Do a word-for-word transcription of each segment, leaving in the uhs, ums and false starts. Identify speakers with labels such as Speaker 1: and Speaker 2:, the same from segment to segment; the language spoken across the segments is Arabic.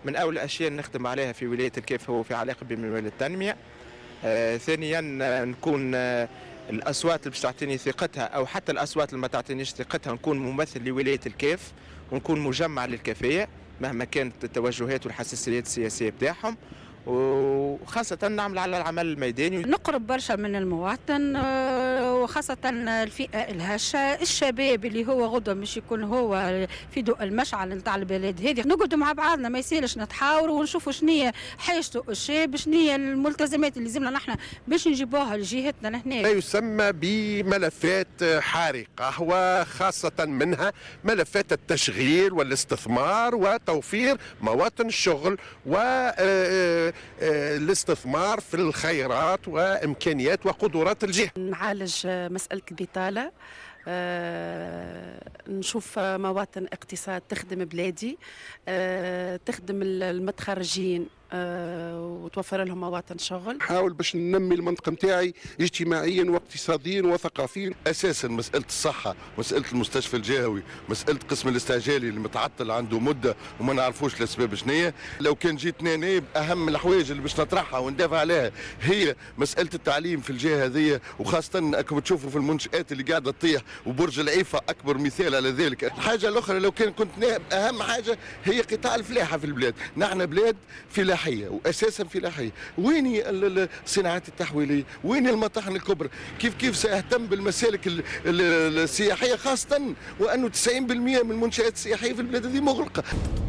Speaker 1: من اول الاشياء اللي نخدم عليها في ولايه الكيف هو في علاقه بموال التنميه. آه ثانيا آه، نكون آه الاصوات اللي باش تعطيني ثقتها او حتى الاصوات اللي ما تعطينيش ثقتها نكون ممثل لولايه الكيف ونكون مجمع للكفاءه مهما كانت التوجهات والحساسيات السياسيه بتاعهم، وخاصة نعمل على العمل الميداني.
Speaker 2: نقرب برشا من المواطن، آه، وخاصة الفئة الهشة، الشباب اللي هو غدوة مش يكون هو في ضوء المشعل نتاع البلاد هذه. نقعدوا مع بعضنا، ما يسالش نتحاوروا ونشوفوا شنو هي حاجته الشاب، شنو هي الملتزمات اللي لازمنا نحن باش نجيبوها لجهتنا لهنا.
Speaker 3: ما يسمى بملفات حارقة، وخاصة منها ملفات التشغيل والاستثمار وتوفير مواطن الشغل و الاستثمار في الخيرات وإمكانيات وقدرات الجهة.
Speaker 4: نعالج مسألة البطالة، أه نشوف مواطن اقتصاد تخدم بلادي، أه تخدم المتخرجين أه وتوفر لهم مواطن شغل.
Speaker 5: نحاول باش ننمي المنطقة نتاعي اجتماعيا واقتصاديا وثقافيا.
Speaker 6: اساسا مسألة الصحة، مسألة المستشفى الجهوي، مسألة القسم الاستعجالي اللي متعطل عنده مدة وما نعرفوش الاسباب شنية. لو كان جيت نائب اهم الحوايج اللي باش نطرحها وندافع عليها هي مسألة التعليم في الجهة هذه، وخاصة انكم تشوفوا في المنشآت اللي قاعدة تطيح، وبرج العيفة اكبر مثال على ذلك. الحاجة الاخرى لو كان كنت نائب اهم حاجة هي قطاع الفلاحة في البلاد. نحن بلاد فلاحية واساسا فلاحية، وين الصناعات التحويلية، وين المطاحن الكبرى، كيف كيف ساهتم بالمسالك السياحية، خاصة وانه تسعين بالمئة من المنشآت السياحية في البلاد هذه مغلقة.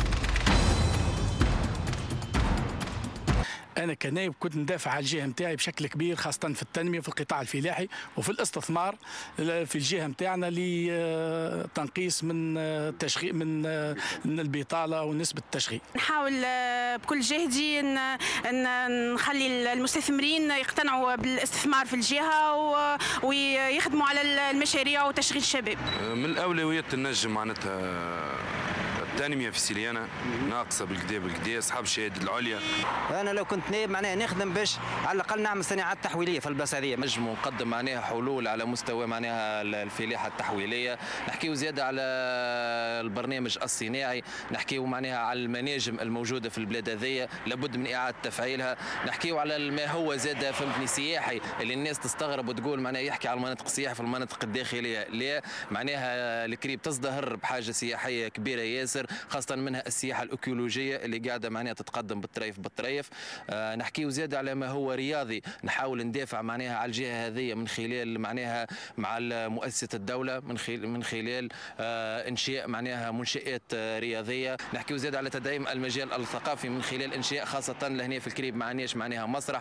Speaker 7: أنا كنايب كنت ندافع على الجهة نتاعي بشكل كبير، خاصة في التنمية في القطاع الفلاحي وفي الاستثمار في الجهة نتاعنا لتنقيص من التشغيل من البطالة ونسبة التشغيل.
Speaker 8: نحاول بكل جهدي ان نخلي المستثمرين يقتنعوا بالاستثمار في الجهة ويخدموا على المشاريع وتشغيل الشباب.
Speaker 9: من الأولويات النجم معناتها التنمية في سيليانا ناقصة بالكدا بالكدا، أصحاب الشهادة العليا.
Speaker 10: أنا لو كنت نائب معناها نخدم باش على الأقل نعمل صناعات تحويلية في البلاصة هذه. نجم نقدم معناها حلول على مستوى معناها الفلاحة التحويلية، نحكيو زيادة على البرنامج الصناعي، نحكيو معناها على المناجم الموجودة في البلاد هذية لابد من إعادة تفعيلها، نحكيو على ما هو زاد فهمتني سياحي اللي الناس تستغرب وتقول معناها يحكي على المناطق السياحية في المناطق الداخلية. لا، معناها الكريب تزدهر بحاجة سياحية كبيرة ياسر، خاصة منها السياحة الأكولوجية اللي قاعدة معناها تتقدم بالطريف بالطريف. آه نحكيو زيادة على ما هو رياضي، نحاول ندافع معناها على الجهة هذه من خلال معناها مع مؤسسة الدولة من خلال من خلال آه إنشاء معناها منشآت آه رياضية. نحكيو زيادة على تدعيم المجال الثقافي من خلال إنشاء خاصة لهنا في الكريب معناش معناها مسرح،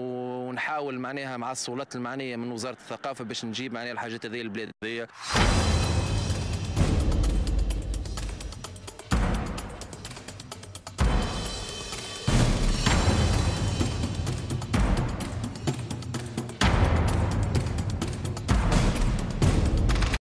Speaker 10: ونحاول معناها مع السلطات المعنية من وزارة الثقافة باش نجيب معناها الحاجات هذه البلاد هذه.